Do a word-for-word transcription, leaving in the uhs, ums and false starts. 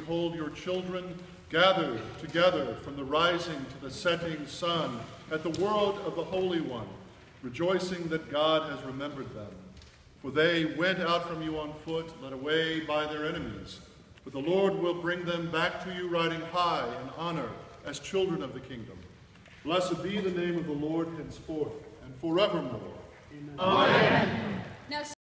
behold your children gathered together from the rising to the setting sun at the world of the Holy One, rejoicing that God has remembered them. For they went out from you on foot, led away by their enemies. But the Lord will bring them back to you riding high in honor as children of the kingdom. Blessed be the name of the Lord henceforth and forevermore. Amen. Amen. Now